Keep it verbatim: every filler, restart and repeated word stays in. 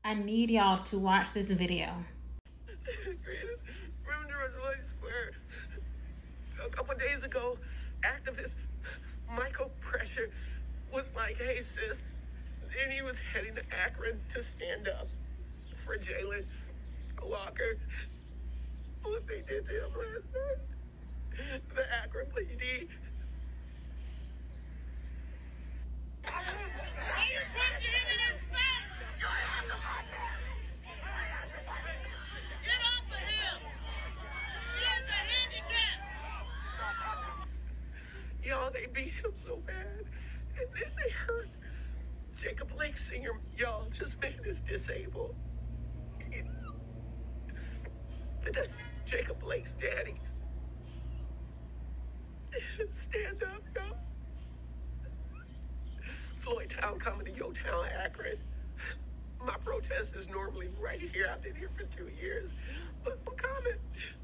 I need y'all to watch this video. Remember Lloyd Square? A couple days ago, activist Michael Pressure was like, hey, sis. And he was heading to Akron to stand up for Jayland Walker. What they did to him last night. The Akron P D. Y'all, they beat him so bad. And then they hurt Jacob Blake Senior Y'all, this man is disabled. But that's Jacob Blake's daddy. Stand up, y'all. Floyd Town coming to your town, Akron. My protest is normally right here. I've been here for two years. But for coming.